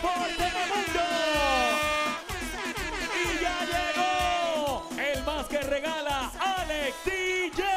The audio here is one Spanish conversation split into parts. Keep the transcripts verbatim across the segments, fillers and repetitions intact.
por Telemundo. Y ya llegó el más que regala, Alex D J.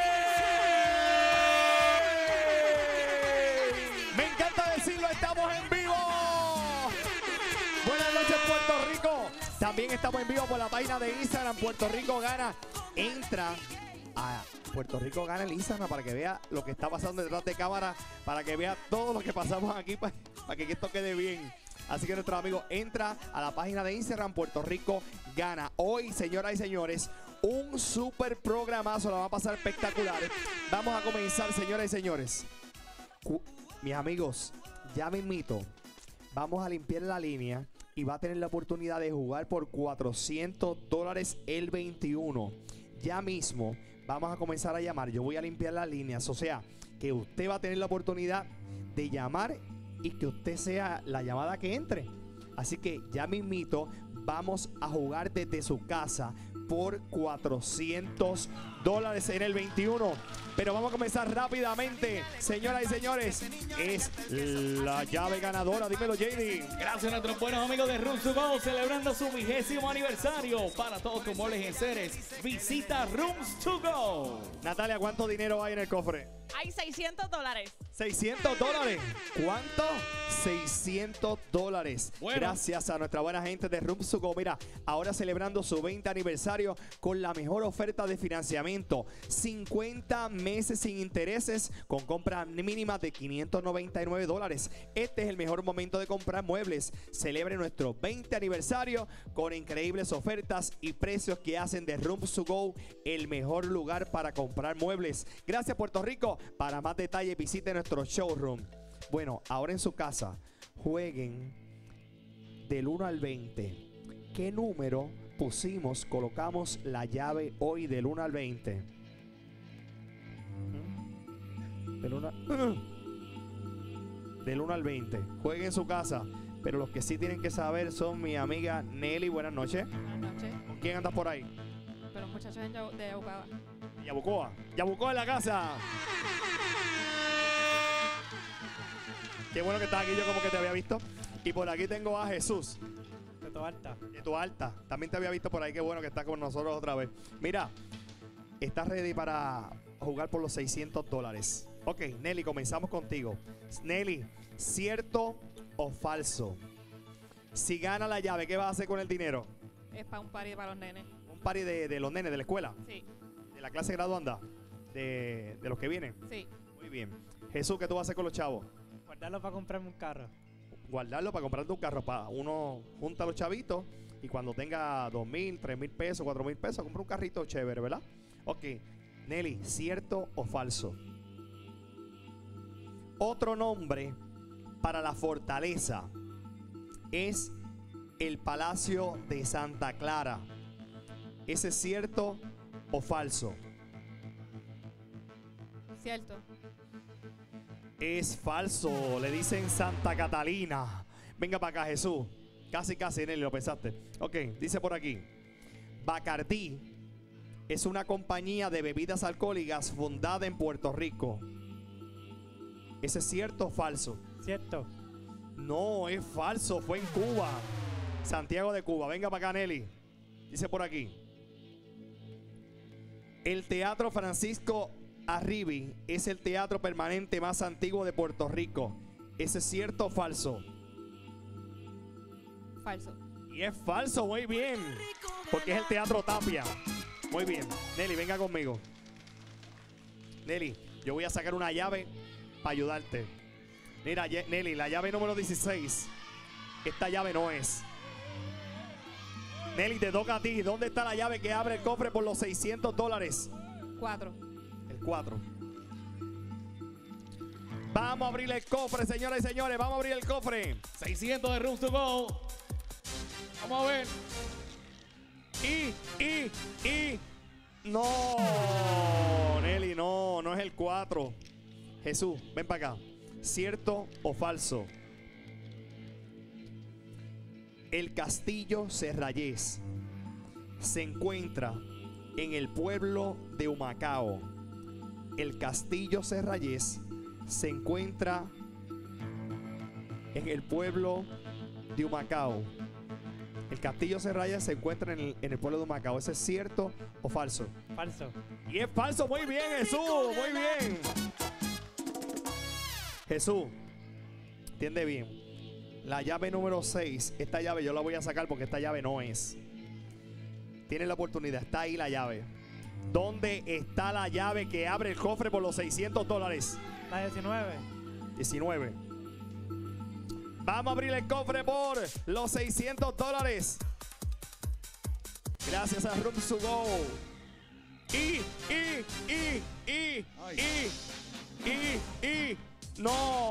Me encanta decirlo, estamos en vivo. Buenas noches, Puerto Rico. También estamos en vivo por la página de Instagram, Puerto Rico Gana. Entra a Puerto Rico Gana el Instagram para que vea lo que está pasando detrás de cámara, para que vea todo lo que pasamos aquí, para, para que esto quede bien. Así que nuestro amigo entra a la página de Instagram, Puerto Rico Gana. Hoy, señoras y señores, un super programazo, la va a pasar espectacular. Vamos a comenzar, señoras y señores. Cu mis amigos, ya me invito. Vamos a limpiar la línea y va a tener la oportunidad de jugar por cuatrocientos dólares el veintiuno. Ya mismo vamos a comenzar a llamar. Yo voy a limpiar las líneas. O sea, que usted va a tener la oportunidad de llamar y que usted sea la llamada que entre. Así que ya mismito vamos a jugar desde su casa por cuatrocientos dólares en el veintiuno. Pero vamos a comenzar rápidamente, señoras y señores. Es la llave ganadora. Dímelo, J D. Gracias a nuestros buenos amigos de Rooms to Go, celebrando su vigésimo aniversario. Para todos tus muebles y enseres, visita Rooms to Go. Natalia, ¿cuánto dinero hay en el cofre? Hay seiscientos dólares. seiscientos dólares. ¿Cuánto? seiscientos dólares. Bueno. Gracias a nuestra buena gente de Rooms to Go. Mira, ahora celebrando su veinte aniversario con la mejor oferta de financiamiento. cincuenta meses sin intereses con compras mínimas de quinientos noventa y nueve dólares. Este es el mejor momento de comprar muebles. Celebre nuestro veinte aniversario con increíbles ofertas y precios que hacen de Rooms to Go el mejor lugar para comprar muebles. Gracias, Puerto Rico. Para más detalles visite nuestro showroom. Bueno, ahora en su casa, jueguen del uno al veinte. ¿Qué número pusimos, colocamos la llave hoy del uno al veinte? Del uno, del uno al veinte. Jueguen en su casa. Pero los que sí tienen que saber son mi amiga Nelly. Buenas noches. Buenas noches. ¿Con quién andas por ahí? Pero muchachos de Yau- de Yabucoa. Yabucoa. Yabucoa en la casa. Qué bueno que estás aquí, yo como que te había visto. Y por aquí tengo a Jesús. De tu alta. De tu alta. También te había visto por ahí, qué bueno que estás con nosotros otra vez. Mira, estás ready para jugar por los seiscientos dólares. Ok, Nelly, comenzamos contigo. Nelly, ¿cierto o falso? Si gana la llave, ¿qué vas a hacer con el dinero? Es para un party para los nenes. Un party de, de los nenes de la escuela, Sí, de la clase graduanda, de, de los que vienen. sí. Muy bien. Jesús, ¿qué tú vas a hacer con los chavos? Guardarlo para comprarme un carro. Guardarlo para comprarte un carro. Para uno junta a los chavitos y cuando tenga dos mil, tres mil pesos, cuatro mil pesos, compra un carrito chévere, ¿verdad? Ok. Nelly, ¿cierto o falso? Otro nombre para la fortaleza es el Palacio de Santa Clara. ¿Ese es cierto o falso? Cierto. Es falso, le dicen Santa Catalina. Venga para acá, Jesús. Casi, casi, Nelly, lo pensaste. Ok, dice por aquí. Bacardí es una compañía de bebidas alcohólicas fundada en Puerto Rico. ¿Ese es cierto o falso? ¿Cierto? No, es falso, fue en Cuba. Santiago de Cuba. Venga para acá, Nelly. Dice por aquí. El Teatro Francisco Arribi es el teatro permanente más antiguo de Puerto Rico. ¿Ese es cierto o falso? Falso. Y es falso, muy bien. Porque es el Teatro Tapia. Muy bien. Nelly, venga conmigo. Nelly, yo voy a sacar una llave para ayudarte. Mira, Ye- Nelly, la llave número dieciséis. Esta llave no es. Nelly, te toca a ti. ¿Dónde está la llave que abre el cofre por los seiscientos dólares? Cuatro. El cuatro. Vamos a abrir el cofre, señoras y señores. Vamos a abrir el cofre. seiscientos de Rooms to Go. Vamos a ver. Y, y, y. No, Nelly, no, no es el cuatro. Jesús, ven para acá. ¿Cierto o falso? El castillo Serrayés se encuentra en el pueblo de Humacao. El castillo Serrayés se encuentra en el pueblo de Humacao. El castillo Serraya se encuentra en el, en el pueblo de Humacao. ¿Eso es cierto o falso? Falso. Y es falso. Muy bien, Jesús. Muy bien. Jesús, entiende bien. La llave número seis, esta llave yo la voy a sacar porque esta llave no es. Tienes la oportunidad, está ahí la llave. ¿Dónde está la llave que abre el cofre por los seiscientos dólares? La diecinueve. diecinueve. Vamos a abrir el cofre por los seiscientos dólares. Gracias a Rooms to Go. Y, y, y, y, y, y, y, no.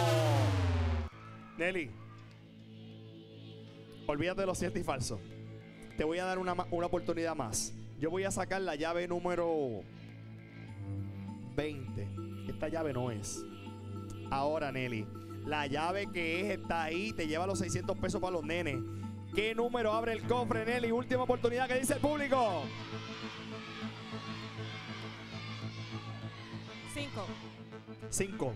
Nelly, olvídate de lo cierto y falso. Te voy a dar una, una oportunidad más. Yo voy a sacar la llave número veinte. Esta llave no es. Ahora, Nelly, la llave que es está ahí. Te lleva los seiscientos pesos para los nenes. ¿Qué número abre el cofre, Nelly? Última oportunidad, que dice el público. Cinco. Cinco.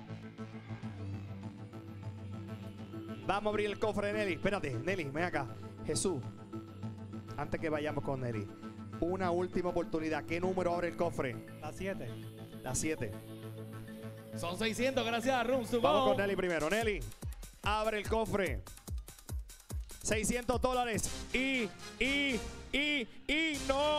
Vamos a abrir el cofre, Nelly. Espérate, Nelly, ven acá. Jesús, antes que vayamos con Nelly, una última oportunidad. ¿Qué número abre el cofre? La siete. La siete. Son seiscientos gracias a Rooms to Vamos Go. con Nelly primero. Nelly, abre el cofre. seiscientos dólares. Y, y, y, y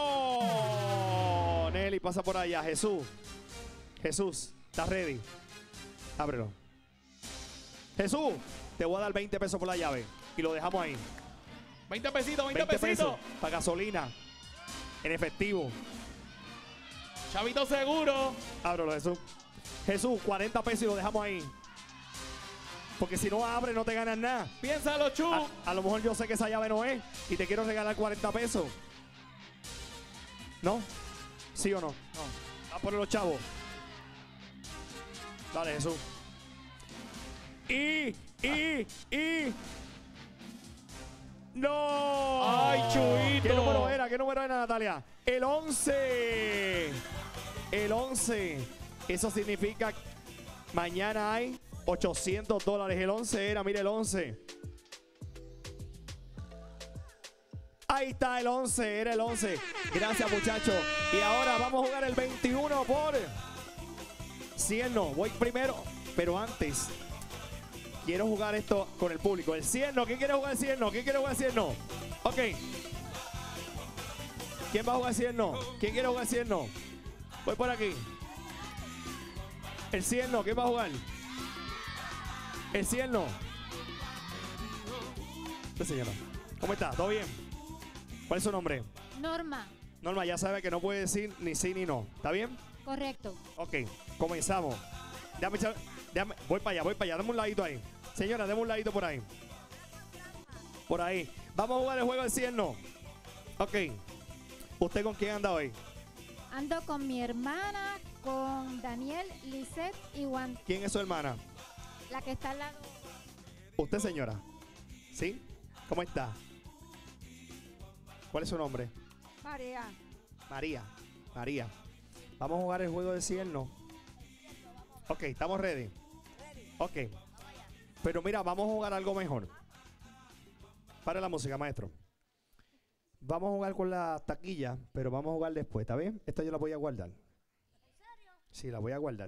no. Nelly, pasa por allá. Jesús. Jesús, ¿estás ready? Ábrelo. Jesús, te voy a dar veinte pesos por la llave. Y lo dejamos ahí. veinte pesitos, veinte, veinte pesitos. pesos para gasolina. En efectivo. Chavito seguro. Ábrelo, Jesús. Jesús, cuarenta pesos y lo dejamos ahí. Porque si no abre, no te ganas nada. Piénsalo, Chu. A, a lo mejor yo sé que esa llave no es y te quiero regalar cuarenta pesos. ¿No? ¿Sí o no? No. A poner los chavos. Dale, Jesús. Y, y, y. ¡No! ¡Ay, Chuito! ¿Qué número era? ¿Qué número era, Natalia? El once. El once. Eso significa mañana hay ochocientos dólares. El once era, mire el once. Ahí está el once, era el once. Gracias, muchachos. Y ahora vamos a jugar el veintiuno por Cierno. Voy primero, pero antes quiero jugar esto con el público. El Cierno, ¿quién quiere jugar el Cierno? ¿Quién quiere jugar el Cierno? Ok. ¿Quién va a jugar el Cierno? ¿Quién quiere jugar el Cierno? Voy por aquí. El Cierno, ¿quién va a jugar? El Cierno. Esta señora. ¿Cómo está? ¿Todo bien? ¿Cuál es su nombre? Norma. Norma, ya sabe que no puede decir ni sí ni no. ¿Está bien? Correcto. Ok, comenzamos. Déjame echar- déjame- voy para allá, voy para allá. Dame un ladito ahí. Señora, dame un ladito por ahí. Por ahí. Vamos a jugar el juego del Cierno. Ok. ¿Usted con quién anda hoy? Ando con mi hermana, con Daniel, Lisette y Juan, ¿Quién es su hermana? la que está al lado. ¿Usted, señora? ¿Sí? ¿Cómo está? ¿Cuál es su nombre? María. María. María. Vamos a jugar el juego del Cierno. Ok, ¿estamos ready? Ok. Pero mira, vamos a jugar algo mejor. Para la música, maestro. Vamos a jugar con la taquilla, pero vamos a jugar después, ¿está bien? Esta yo la voy a guardar. ¿En serio? Sí, la voy a guardar.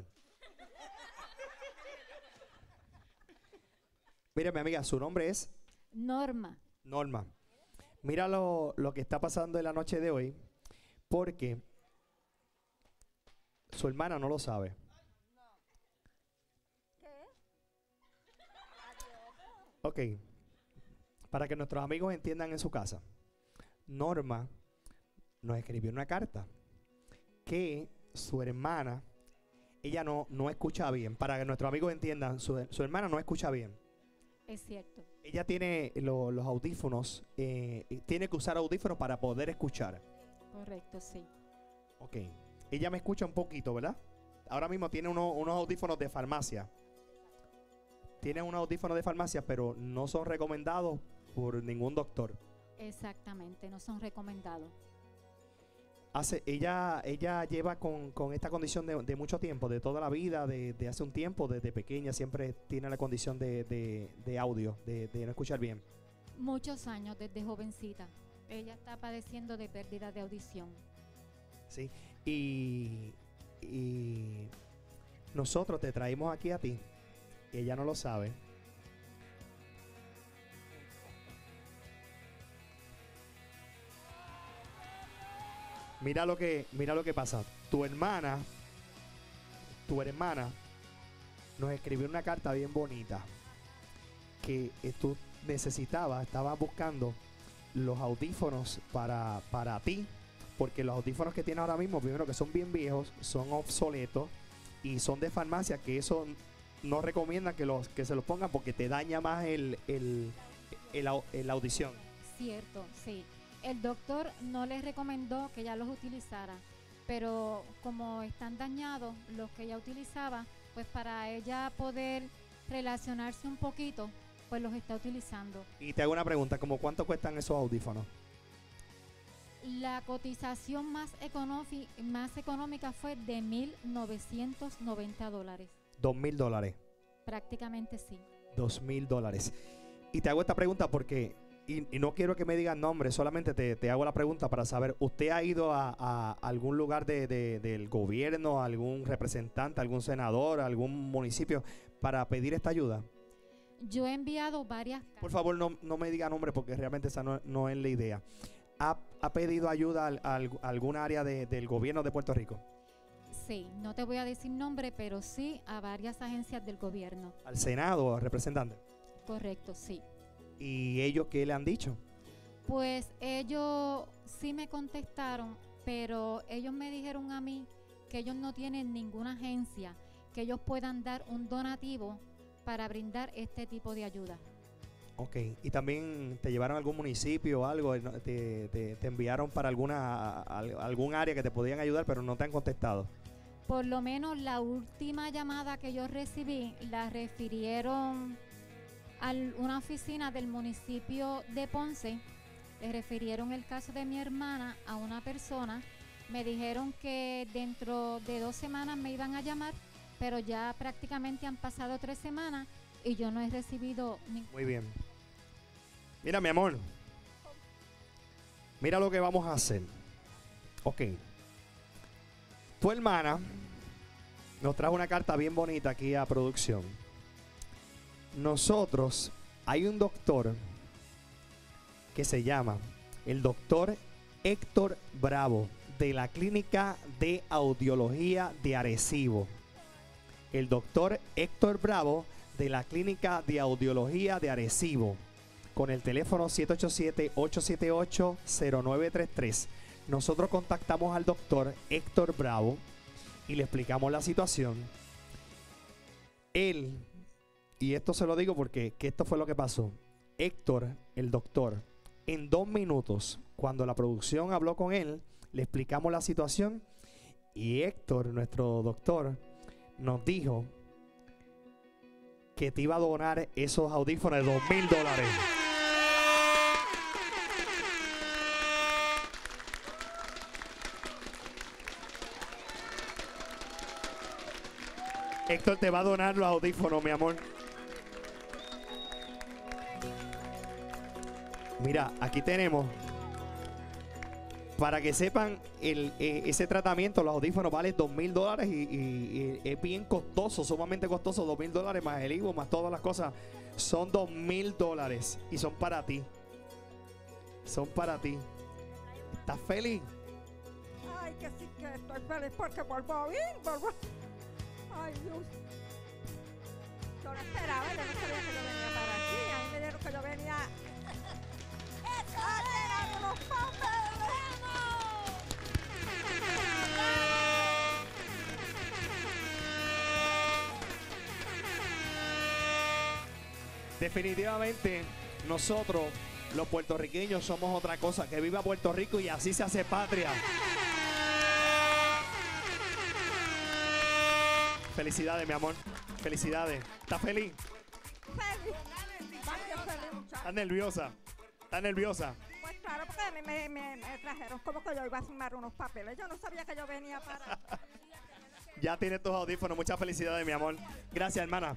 Mire, mi amiga, su nombre es Norma. Norma. Mira lo, lo que está pasando en la noche de hoy, porque su hermana no lo sabe. Ok, para que nuestros amigos entiendan en su casa, Norma nos escribió una carta que su hermana, ella no, no escucha bien. Para que nuestros amigos entiendan, su, su hermana no escucha bien. Es cierto. Ella tiene lo- los audífonos, eh, y tiene que usar audífonos para poder escuchar. Correcto, sí. Ok, ella me escucha un poquito, ¿verdad? Ahora mismo tiene uno- unos audífonos de farmacia. Tiene unos audífonos de farmacia, pero no son recomendados por ningún doctor. Exactamente, no son recomendados. hace, ella, ella lleva con, con esta condición de, de mucho tiempo, de toda la vida, de, de hace un tiempo, desde pequeña, siempre tiene la condición de, de, de audio, de, de no escuchar bien. Muchos años desde jovencita. Ella está padeciendo de pérdida de audición. Sí, y, y nosotros te traemos aquí a ti, y ella no lo sabe. Mira lo que, mira lo que pasa. Tu hermana, tu hermana nos escribió una carta bien bonita que eh, tú necesitabas, estabas buscando los audífonos para, para ti, porque los audífonos que tienes ahora mismo, primero que son bien viejos, son obsoletos y son de farmacia, que eso no recomiendan que, los, que se los pongan porque te daña más el, el, el, au- el audición. Cierto, sí. El doctor no les recomendó que ella los utilizara, pero como están dañados los que ella utilizaba, pues para ella poder relacionarse un poquito, pues los está utilizando. Y te hago una pregunta, ¿cómo cuánto cuestan esos audífonos? La cotización más, económi- más económica fue de mil novecientos noventa dólares. Dos mil dólares. Prácticamente sí. Dos mil dólares. Y te hago esta pregunta porque, y, y no quiero que me digan nombre, solamente te, te hago la pregunta para saber, ¿usted ha ido a, a algún lugar de, de- del gobierno, algún representante, algún senador, algún municipio para pedir esta ayuda? Yo he enviado varias Por cartas. favor, no, no me diga nombre porque realmente esa no, no es la idea. ¿Ha, ha pedido ayuda al- al- a algún área de- del gobierno de Puerto Rico? Sí, no te voy a decir nombre, pero sí a varias agencias del gobierno. ¿Al Senado o al representante? Correcto, sí. ¿Y ellos qué le han dicho? Pues ellos sí me contestaron, pero ellos me dijeron a mí que ellos no tienen ninguna agencia que ellos puedan dar un donativo para brindar este tipo de ayuda. Ok, y también te llevaron a algún municipio o algo, ¿no? te, te- te enviaron para alguna a- a- algún área que te podían ayudar, pero no te han contestado. Por lo menos la última llamada que yo recibí la refirieron a una oficina del municipio de Ponce. Le refirieron el caso de mi hermana a una persona. Me dijeron que dentro de dos semanas me iban a llamar, pero ya prácticamente han pasado tres semanas y yo no he recibido ningún... Muy bien. Mira, mi amor. Mira lo que vamos a hacer. Ok. Tu hermana nos trajo una carta bien bonita aquí a producción. Nosotros, hay un doctor que se llama el doctor Héctor Bravo de la Clínica de Audiología de Arecibo. El doctor Héctor Bravo de la Clínica de Audiología de Arecibo, con el teléfono siete ocho siete, ocho siete ocho, cero nueve tres tres. Nosotros contactamos al doctor Héctor Bravo y le explicamos la situación. Él, y esto se lo digo porque que esto fue lo que pasó. Héctor, el doctor, en dos minutos, cuando la producción habló con él, le explicamos la situación y Héctor, nuestro doctor, nos dijo que te iba a donar esos audífonos de dos mil dólares. Héctor te va a donar los audífonos, mi amor. Mira, aquí tenemos. Para que sepan, el, eh, ese tratamiento, los audífonos, vale dos mil dólares y, y- y es bien costoso, sumamente costoso. Dos mil dólares más el I V A, más todas las cosas. Son dos mil dólares y son para ti. Son para ti. ¿Estás feliz? Ay, que sí que estoy feliz porque vuelvo a oír, vuelvo. Ay, Dios. Yo no esperaba, yo no sabía que yo venía para aquí. A mí me dijeron que yo venía a llenar los papeles. Definitivamente, nosotros, los puertorriqueños, somos otra cosa. Que viva Puerto Rico y así se hace patria. Felicidades, mi amor. Felicidades. ¿Estás feliz? Feliz. Más que feliz, muchacho. ¿Estás nerviosa? ¿Estás nerviosa? Pues claro, porque mí me, me, me trajeron como que yo iba a firmar unos papeles. Yo no sabía que yo venía para... Ya tienes tus audífonos. Muchas felicidades, mi amor. Gracias, hermana.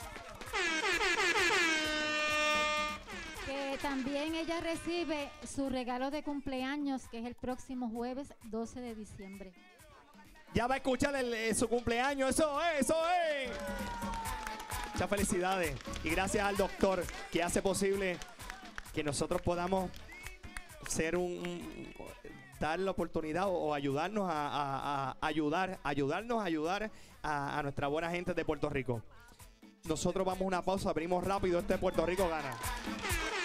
Que también ella recibe su regalo de cumpleaños, que es el próximo jueves doce de diciembre. Ya va a escuchar el, eh, su cumpleaños. Eso es, eso es. Muchas felicidades. Y gracias al doctor que hace posible que nosotros podamos ser un, un- dar la oportunidad o, o ayudarnos a, a- a ayudar, ayudarnos a ayudar a, a nuestra buena gente de Puerto Rico. Nosotros vamos a una pausa, venimos rápido. Este Puerto Rico gana.